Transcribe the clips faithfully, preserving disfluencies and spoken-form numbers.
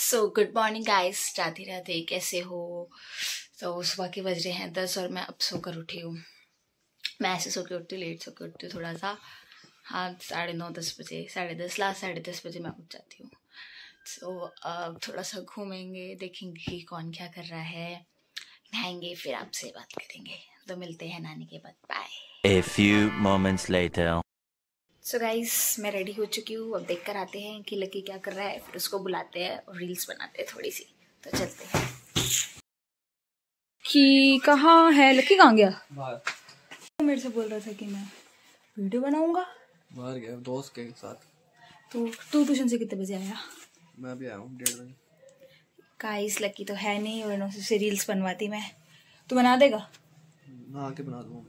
सो good morning guys, Radhe Radhe. कैसे हो? तो सुबह के बज रहे हैं दस और मैं अब सोकर उठी हूँ। मैं ऐसे सो के उठती हूँ, लेट सो के उठती हूँ थोड़ा सा। हाँ, साढ़े नौ दस बजे, साढ़े दस लास्ट साढ़े दस बजे मैं उठ जाती हूँ। सो अब थोड़ा सा घूमेंगे, देखेंगे कि कौन क्या कर रहा है, नहाएंगे, फिर आपसे बात करेंगे। तो मिलते हैं नहाने के बाद। Bye. A few moments later. So guys, मैं रेडी हो चुकी हूँ। अब देख कर आते हैं कि लकी क्या कर रहा है, फिर उसको बुलाते हैं और रील्स बनाते हैं थोड़ी सी। तो चलते हैं। कि कहाँ है लकी? कहाँ गया? बाहर। मेरे से बोल रहा था कि मैं वीडियो बनाऊंगा। बाहर गया दोस्त के साथ। तो तू ट्यूशन से कितने बजे आया? मैं भी आया हूँ डेढ़ बजे। गाइस, लकी तो है नहीं, वरना उससे रील्स बनवाती मैं। तू बना देगा? नहा के बना दूंगा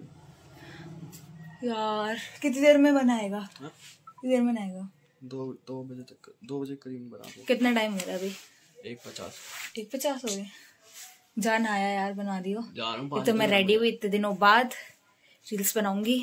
यार कितनी देर में बनाएगा? कितनी देर में बनाएगा? दो दो बजे तक, दो बजे करीब बना दूंगा। कितना टाइम हो रहा है अभी? एक पचास। एक पचास हो गए। जान आया यार, बना दियो। जा रहा हूँ। तो मैं रेडी हुई इतने दिनों बाद, रील्स बनाऊंगी।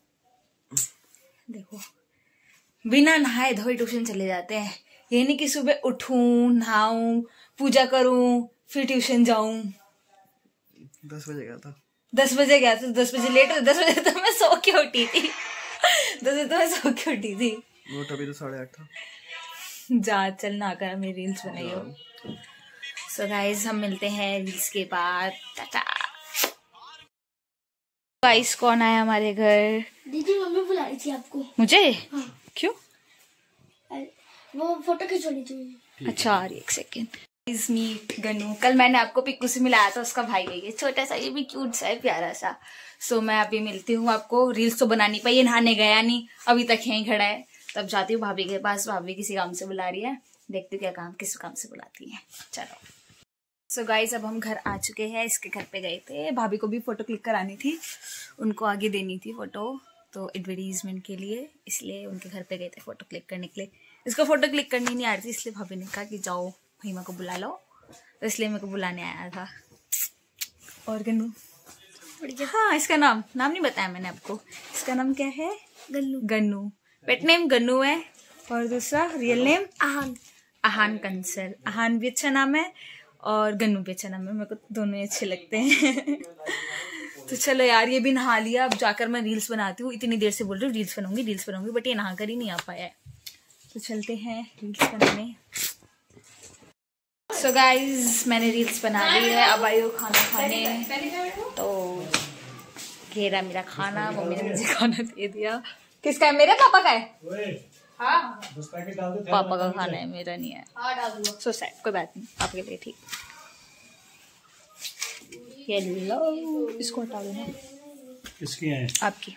देखो, बिना नहाए धोए ट्यूशन चले जाते हैं। ये नहीं कि सुबह उठूं, नहाऊं, पूजा करूं, फिर ट्यूशन जाऊं। दस बजे गया था। दस बजे गया था? दस बजे लेट हो? दस बजे तो मैं सो के उठी थी। दस बजे तो मैं सो के उठी थी। वो अभी तो साढ़े आठ था। जा चल, ना कर, मेरी रील्स बनाइयो। सो गाइस, हम मिलते हैं रील्स के बाद। टाटा। गाइस, कौन आया हमारे घर? दीदी, मम्मी बुला रही थी आपको। मुझे? हाँ। क्यों? वो फोटो खिंचवानी थी। अच्छा, और एक सेकेंड। इस मीट गन्नू, कल मैंने आपको पिक्कू से मिलाया था, उसका भाई है ये, छोटा सा, ये भी क्यूट सा है, प्यारा सा। सो मैं अभी मिलती हूँ आपको। रील्स तो बना नहीं पाई, ये नहाने गया नहीं, अभी तक यहीं खड़ा है। तब जाती हूँ भाभी के पास। भाभी किसी काम से बुला रही है, देखती हूँ क्या काम, किस काम से बुलाती है। चलो। सो गाइस, अब हम घर आ चुके हैं। इसके घर पे गए थे, भाभी को भी फोटो क्लिक करानी थी, उनको आगे देनी थी फोटो, तो एडवर्टीजमेंट के लिए, इसलिए उनके घर पे गए थे फोटो क्लिक करने के लिए। इसको फोटो क्लिक करनी नहीं आ रही थी, इसलिए भाभी ने कहा कि जाओ महिमा को बुला लो, तो इसलिए मेरे को बुलाने आया था। और गन्नू, हाँ, इसका नाम नाम नहीं बताया मैंने आपको। इसका नाम क्या है? गन्नू। गन्नू। पेट नेम गन्नू है, और दूसरा रियल नेम आहान। आहान कंसल। आहान भी अच्छा नाम है और गन्नू भी अच्छा नाम है, मेरे को दोनों ही अच्छे लगते हैं। तो चलो यार, ये भी नहा लिया। अब जाकर मैं रील्स बनाती हूँ। इतनी देर से बोल रही हूँ रील्स बनाऊंगी रील्स बनाऊंगी, बट ये नहा कर ही नहीं आ पाया है। तो चलते हैं रील्स बनाने। सो so गाइज, मैंने रील्स बना ली है। अब आई हो खाना खाने। तो घेरा मेरा खाना, मम्मी ने मुझे खाना दे दिया। किसका है? मेरे पापा का है। हाँ, पापा का खाना है, मेरा नहीं है। सो सैड, कोई बात नहीं, पापा के लिए ठीक। येलो, इसको हटा दो ना। किसकी है? आपकी।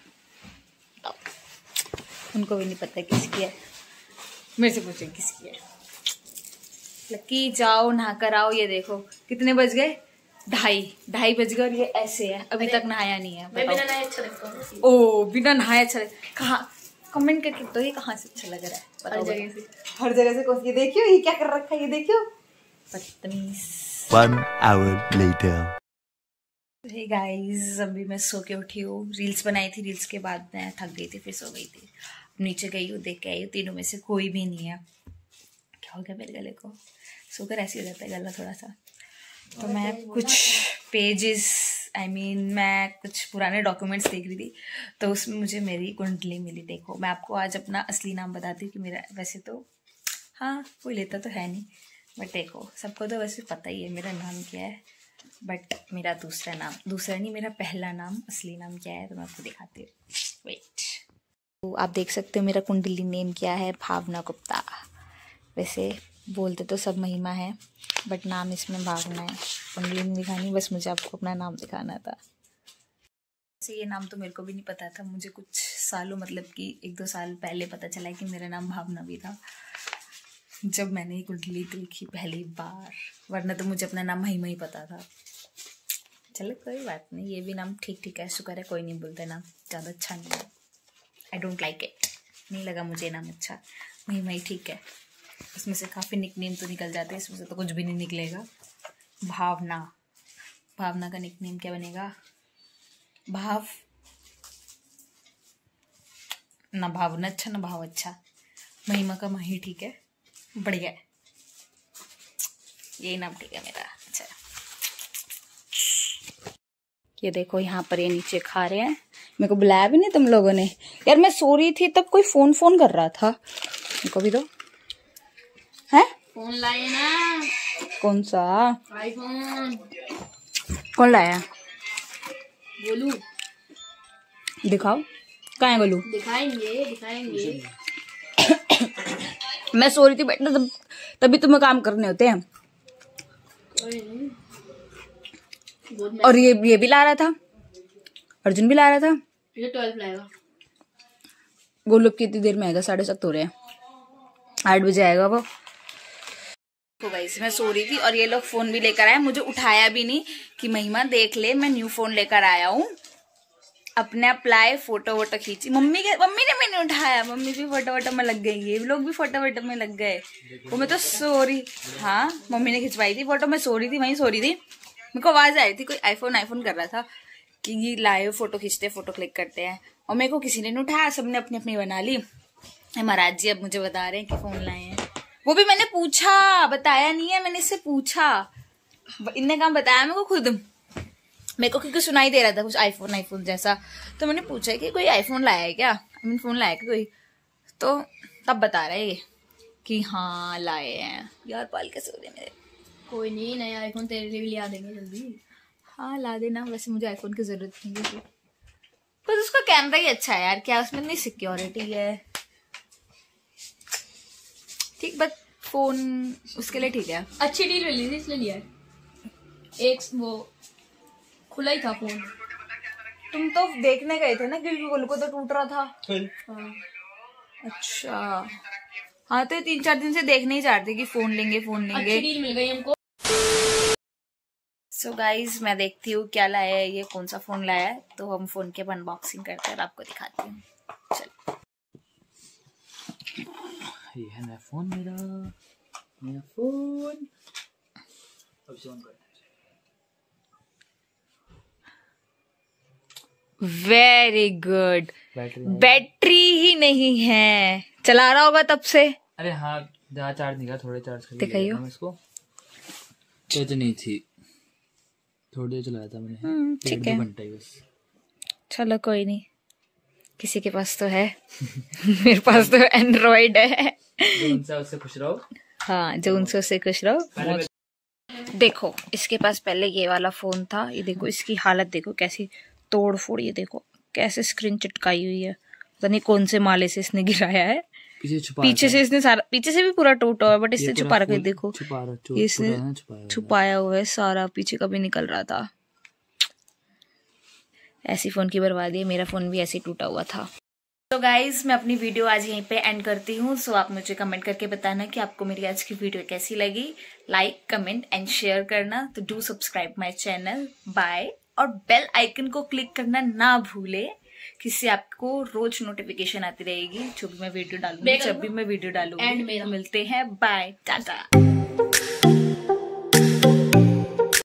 उनको भी नहीं पता किसकी है, मेरे से पूछे किसकी है। लकी, जाओ नहा कर आओ। ये देखो कितने बज गए, ढाई ढाई बज गए और ये ऐसे है, अभी तक नहाया नहीं है। मैं बिना नहाए अच्छा लगता हूँ। ओ, बिना नहाए अच्छा लगता? कहाँ? कमेंट करके तो, ये कहाँ से अच्छा लग रहा है? हर जगह से। हर जगह से कौन? ये देखियो, ये क्या कर रखा है, ये देखियो, बदतमीज। One hour later. Hey guys, अभी मैं सो के उठी हूँ। रील्स बनाई थी, रील्स के बाद मैं थक गई थी, फिर सो गई थी। नीचे गई हूँ, देख के आई हूँ, तीनों में से कोई भी नहीं है। क्या हो गया मेरे गले को? सोकर ऐसे हो जाता है गला थोड़ा सा। तो मैं कुछ पेजेस, आई मीन मैं कुछ पुराने डॉक्यूमेंट्स देख रही थी, तो उसमें मुझे मेरी कुंडली मिली। देखो, मैं आपको आज अपना असली नाम बताती हूँ कि मेरा, वैसे तो हाँ कोई लेता तो है नहीं, बट देखो सबको तो वैसे पता ही है मेरा नाम क्या है, बट मेरा दूसरा नाम, दूसरा नहीं, मेरा पहला नाम, असली नाम क्या है, तो मैं आपको दिखाती हूँ। वेट। तो आप देख सकते हो मेरा कुंडली नेम क्या है, भावना गुप्ता। वैसे बोलते तो सब महिमा है, बट नाम इसमें भावना है। कुंडली नहीं दिखानी, बस मुझे आपको अपना नाम दिखाना था। वैसे ये नाम तो मेरे को भी नहीं पता था, मुझे कुछ सालों, मतलब कि एक दो साल पहले पता चला कि मेरा नाम भावना भी था, जब मैंने ये कुंडली देखी पहली बार, वरना तो मुझे अपना नाम महिमा ही पता था। चलो कोई बात नहीं, ये भी नाम ठीक ठीक है, शुक्र है कोई नहीं बोलता नाम ज़्यादा अच्छा नहीं है। आई डोंट लाइक इट, नहीं लगा मुझे नाम अच्छा, महिमा ही ठीक है। इसमें से काफ़ी निकनेम तो निकल जाते हैं, इसमें से तो कुछ भी नहीं निकलेगा। भावना, भावना का निकनेम क्या बनेगा? भाव ना, भावना अच्छा ना भाव अच्छा। महिमा का माही ठीक है, बढ़िया है। यही नाम ठीक है मेरा। अच्छा, ये देखो यहाँ पर ये नीचे खा रहे हैं। मेरे को बुलाया भी नहीं तुम लोगों ने यार। मैं सो रही थी तब कोई फोन फोन कर रहा था। मेरे भी दो है फोन लाए ना। कौन सा आईफोन? कौन लाया? गोलू। दिखाओ कहाँ है गोलू? दिखाएंगे दिखाएंगे। मैं सो रही थी बेटा तब, तभी तुम्हें काम करने होते हैं। और ये ये भी ला रहा था, अर्जुन भी ला रहा था। ये ट्वेल्व लाएगा। गोलू कितनी देर में आएगा? साढ़े सात हो रहे हैं, आठ बजे आएगा वो। तो गाइस मैं सो रही थी और ये लोग फोन भी लेकर आए। मुझे उठाया भी नहीं कि महिमा देख ले मैं न्यू फोन लेकर आया हूँ। अपने आप लाए, फोटो वोटो खींची। मम्मी के मम्मी ने मैंने उठाया, मम्मी भी फोटो वोटो में लग गई, ये लोग भी फोटो वोटो में लग गए। वो मैं तो सो रही, हाँ मम्मी ने खिंचवाई थी फोटो, मैं सो रही थी वहीं सो रही थी। मेरे को आवाज आ रही थी कोई आईफोन आईफोन कर रहा था कि ये लाए फोटो खींचते फोटो क्लिक करते हैं। और मेरे को किसी ने नहीं उठाया, सबने अपनी अपनी बना ली। महाराज जी अब मुझे बता रहे हैं कि फोन लाए हैं। वो भी मैंने पूछा, बताया नहीं है, मैंने इससे पूछा। इनने काम बताया मेरे को खुद, मेरे को क्योंकि सुनाई दे रहा था कुछ आईफोन आईफोन जैसा। तो मैंने पूछा कि कोई आईफोन लाया है क्या, आई मीन फोन लाया है कोई। तो तब बता रहे हैं कि हाँ लाए हैं। यार पाल के सो रहे मेरे। कोई नहीं, नया आईफोन तेरे लिए भी लिया देंगे जल्दी। हाँ ला देना, वैसे मुझे आईफोन की जरूरत नहीं है, बस उसका कैमरा ही अच्छा है यार। क्या उसमें नहीं सिक्योरिटी है, ठीक, बट फोन उसके लिए ठीक है। अच्छी डील मिली थी इसलिए लिया है। एक वो खुला ही था फोन। तुम तो देखने गए थे ना क्योंकि गोलू को तो टूट रहा था। हाँ। अच्छा हाँ, तो तीन चार दिन से देखने ही चाह रहे थे कि फोन लेंगे फोन लेंगे। अच्छी डील मिल गई हमको। सो so गाइज मैं देखती हूँ क्या लाया है ये, कौन सा फोन लाया है। तो हम फोन के अनबॉक्सिंग करते हैं और आपको दिखाती हूँ। चलो ये है नया फोन मेरा, नया फोन। अब से ऑन कर। Very good. बैटरी ही नहीं है, चला रहा होगा तब से। अरे हाँ ज्यादा चार्ज नहीं, थोड़े चार्ज कर दिखाइयो इसको। चार्ज नहीं थी, थोड़ी देर चलाया था मैंने, ठीक है घंटा ही बस। चलो कोई नहीं, किसी के पास तो है। मेरे पास तो एंड्रॉइड है। जो उनसे उससे खुश रहो। हाँ जो उनसे उससे खुश रहो। देखो इसके पास पहले ये वाला फोन था, ये देखो इसकी हालत देखो कैसी तोड़ फोड़, ये देखो कैसे स्क्रीन चिटकाई हुई है, पता नहीं कौन से माले से इसने गिराया है। पीछे से इसने सारा, पीछे से भी पूरा टूटा हुआ है बट इसने छुपा रखा है। देखो ये इसने छुपाया हुआ है सारा, पीछे का भी निकल रहा था। ऐसी फोन की बर्बादी है, मेरा फोन भी ऐसे टूटा हुआ था। तो गाइज मैं अपनी वीडियो आज यहीं पे एंड करती हूँ। सो आप मुझे कमेंट करके बताना कि आपको मेरी आज की वीडियो कैसी लगी। लाइक कमेंट एंड शेयर करना। तो do subscribe my channel. Bye. और बेल आइकन को क्लिक करना ना भूले, किससे आपको रोज नोटिफिकेशन आती रहेगी जो भी मैं वीडियो डालूंगी। जब भी मैं वीडियो डालूंगी। मिलते हैं, बाय टाटा।